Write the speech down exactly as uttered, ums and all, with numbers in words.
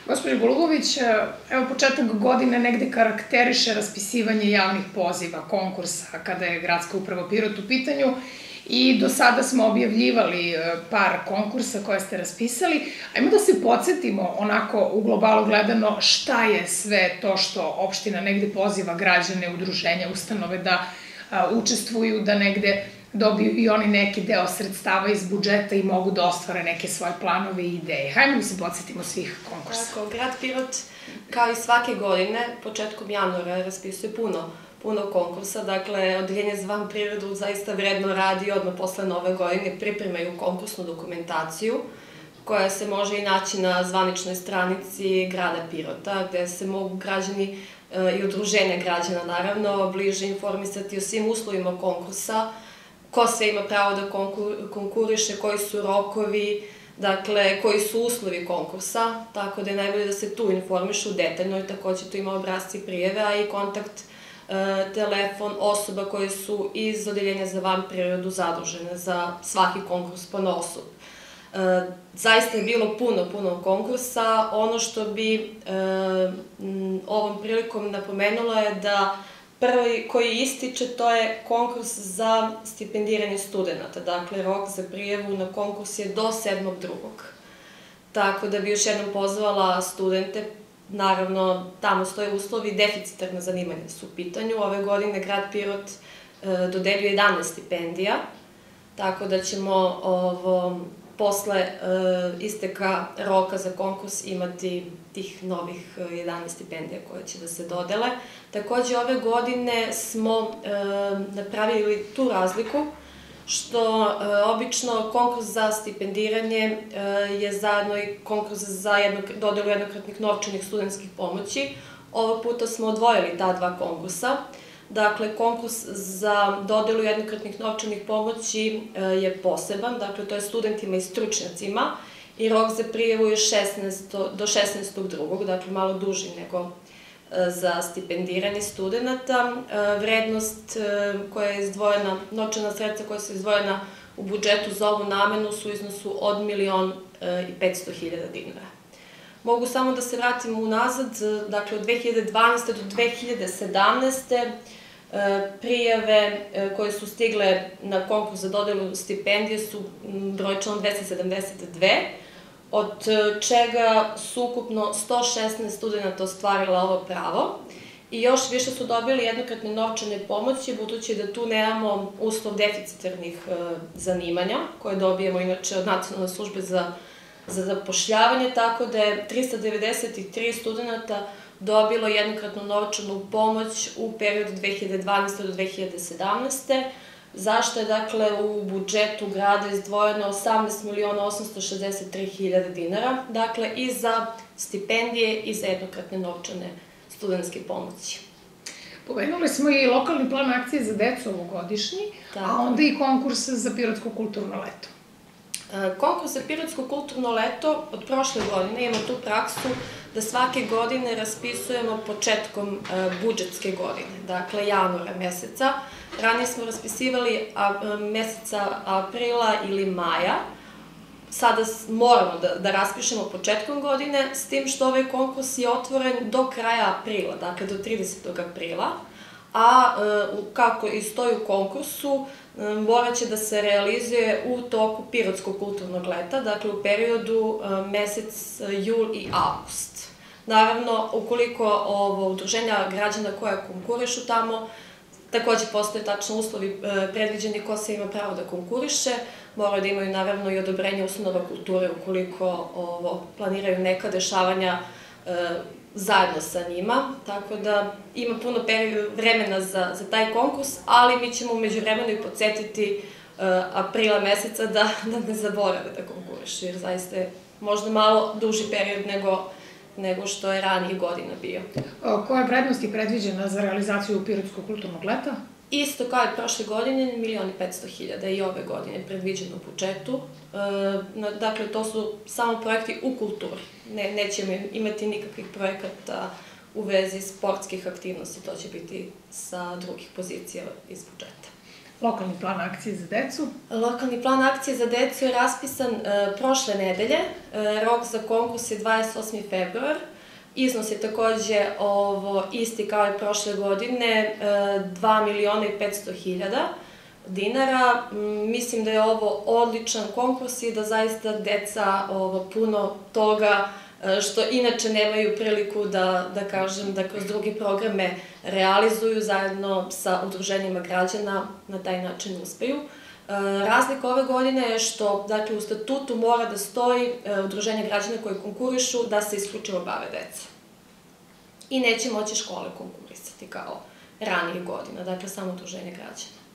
Gospođo Golubović, evo početak godine negde karakteriše raspisivanje javnih poziva, konkursa, kada je Gradska uprava Pirot u pitanju i do sada smo objavljivali par konkursa koje ste raspisali. Ajmo da se podsjetimo onako u globalu gledano šta je sve to što opština negde poziva građane, udruženja, ustanove da učestvuju, da negde dobiju i oni neki deo sredstava iz budžeta i mogu da ostvare neke svoje planove i ideje. Hajmo da se podsjetimo svih konkursa. Tako, Grad Pirot, kao i svake godine, početkom januara raspisuje puno, puno konkursa. Dakle, Odeljenje za van prirodu zaista vredno radi odmah posle nove godine, pripremaju konkursnu dokumentaciju koja se može i naći na zvaničnoj stranici Grada Pirota, gde se mogu građani i udruženja građana, naravno, bliže informisati o svim uslovima konkursa, ko sve ima pravo da konkuriše, koji su rokovi, dakle, koji su uslovi konkursa, tako da je najbolje da se tu informišu detaljno i takođe tu ima obrasci prijeve, a i kontakt, telefon osoba koje su iz Odeljenja za van prirodu zadužene za svaki konkurs ponaosob. Zaista je bilo puno, puno konkursa. Ono što bi ovom prilikom napomenula je da prvi koji ističe to je konkurs za stipendiranje studenta. Dakle, rok za prijavu na konkurs je do sedmog drugog Tako da bi još jednom pozvala studente, naravno tamo stoje uslovi, deficitarna zanimanja su u pitanju. Ove godine Grad Pirot dodeljuje jedanaest stipendija, tako da ćemo ovo posle isteka roka za konkurs imati tih novih jedanaest stipendija koje će da se dodele. Takođe, ove godine smo napravili tu razliku, što obično konkurs za stipendiranje je zajedno i konkurs za dodelu jednokratnih novčanih studentskih pomoći. Ovog puta smo odvojili ta dva konkursa. Dakle, konkurs za dodelu jednokratnih novčanih pomoći je poseban, dakle, to je studentima i stručnjacima i rok za prijavu je do šesnaestog drugog dakle, malo duži nego za stipendiranje studenta. Vrednost koja je izdvojena, novčana sredstva koja su izdvojena u budžetu za ovu namenu su u iznosu od milion i petsto hiljada dinara. Mogu samo da se vratim unazad, dakle, od dve hiljade dvanaeste do dve hiljade sedamnaeste prijave koje su stigle na konkurs za dodelu stipendije su brojčano dvesta sedamdeset dve, od čega su ukupno sto šesnaest studenta ostvarila ovo pravo i još više su dobili jednokratne novčane pomoći, budući da tu nemamo uslov deficitarnih zanimanja, koje dobijemo inače od Nacionalne službe za zapošljavanje, tako da je trista devedeset tri studenta dobilo jednokratnu novčanu pomoć u periodu dve hiljade dvanaeste do dve hiljade sedamnaeste zašto je, dakle, u budžetu grada izdvojeno osamnaest miliona osamsto šezdeset tri hiljade dinara, dakle, i za stipendije i za jednokratne novčane studentske pomoći. Pomenuli smo i lokalni plan akcije za decu ovogodišnji, a onda i konkurs za Pirotsko kulturno leto. Konkurs za Pirotsko kulturno leto od prošle godine imamo tu praksu da svake godine raspisujemo početkom budžetske godine, dakle januara meseca. Ranije smo raspisivali meseca aprila ili maja. Sada moramo da raspišemo početkom godine, s tim što ovaj konkurs je otvoren do kraja aprila, dakle do tridesetog aprila, a kako i stoji u konkursu, morat će da se realizuje u toku Pirotskog kulturnog leta, dakle u periodu mesec jul i avgust. Naravno, ukoliko udruženja građana koja konkurišu tamo, takođe postoje tačno uslovi predviđeni ko se ima pravo da konkuriše, moraju da imaju naravno i odobrenje ustanova kulture ukoliko planiraju neka dešavanja zajedno sa njima, tako da ima puno vremena za taj konkurs, ali mi ćemo umeđu vremenu i podsjetiti aprila meseca da ne zaborave da konkurišu, jer zaista je možda malo duži period nego što je ranije godina bio. Koja je vrednost i predviđena za realizaciju Pirotskog kulturnog leta? Isto kao i prošle godine, milion i petsto hiljada i ove godine predviđeno u budžetu. Dakle, to su samo projekti u kulturi. Nećemo imati nikakvih projekata u vezi sportskih aktivnosti, to će biti sa drugih pozicija iz budžeta. Lokalni plan akcije za decu? Lokalni plan akcije za decu je raspisan prošle nedelje. Rok za konkurs je dvadeset osmi februar. Iznos je takođe isti kao i prošle godine, dva miliona i petsto hiljada dinara. Mislim da je ovo odličan konkurs i da zaista deca puno toga što inače nemaju priliku da, da kažem, da kroz druge programe realizuju zajedno sa udruženjima građana, na taj način uspeju. Razlika ove godine je što, dakle, u statutu mora da stoji udruženje građana koji konkurišu da se isključivo bave deca. I neće moći škole konkurisati kao ranije godina, dakle, samo udruženje građana.